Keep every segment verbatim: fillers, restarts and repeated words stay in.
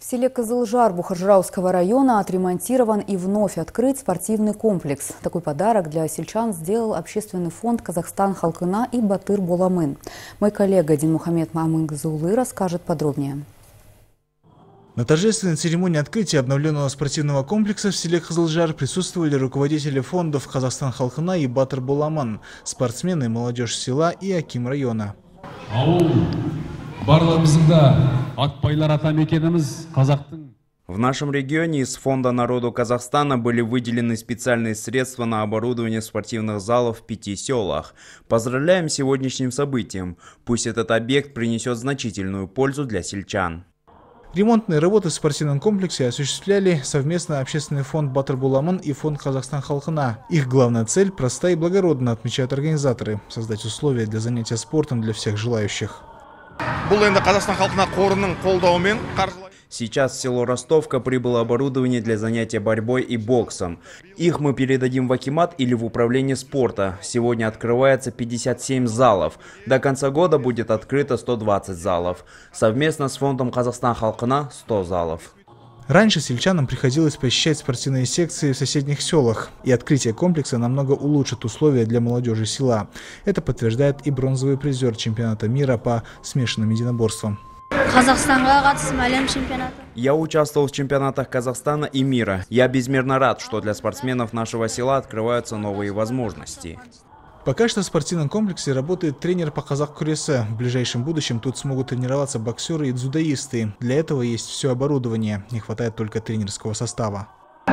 В селе Кызылжар Бухаржырауского района отремонтирован и вновь открыт спортивный комплекс. Такой подарок для сельчан сделал общественный фонд «Казахстан Халкына» и Батыр Боламын. Мой коллега Динмухамед Мамынгзулы расскажет подробнее. На торжественной церемонии открытия обновленного спортивного комплекса в селе Кызылжар присутствовали руководители фондов «Казахстан Халкына» и Батыр Боламын, спортсмены, молодежь села и аким района. В нашем регионе из Фонда народу Казахстана были выделены специальные средства на оборудование спортивных залов в пяти селах. Поздравляем с сегодняшним событием. Пусть этот объект принесет значительную пользу для сельчан. Ремонтные работы в спортивном комплексе осуществляли совместно общественный фонд Батыр Боламын и фонд «Казахстан Халкына». Их главная цель проста и благородна, отмечают организаторы – создать условия для занятия спортом для всех желающих. Сейчас в село Ростовка прибыло оборудование для занятия борьбой и боксом. Их мы передадим в акимат или в управление спорта. Сегодня открывается пятьдесят семь залов. До конца года будет открыто сто двадцать залов. Совместно с фондом «Казахстан Халкына» сто залов. Раньше сельчанам приходилось посещать спортивные секции в соседних селах, и открытие комплекса намного улучшит условия для молодежи села. Это подтверждает и бронзовый призер чемпионата мира по смешанным единоборствам. Я участвовал в чемпионатах Казахстана и мира. Я безмерно рад, что для спортсменов нашего села открываются новые возможности. Пока что в спортивном комплексе работает тренер по казах-күресі. В ближайшем будущем тут смогут тренироваться боксеры и дзюдоисты. Для этого есть все оборудование, не хватает только тренерского состава.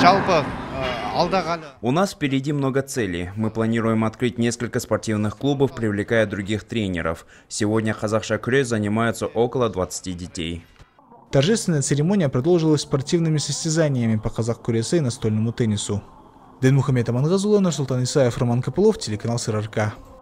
У нас впереди много целей. Мы планируем открыть несколько спортивных клубов, привлекая других тренеров. Сегодня казахша күрес занимаются около двадцати детей. Торжественная церемония продолжилась спортивными состязаниями по казах-күресі и настольному теннису. Динмухамед Мамынгзулы, Нурсултан Исаев, Роман Копылов, телеканал СРРК.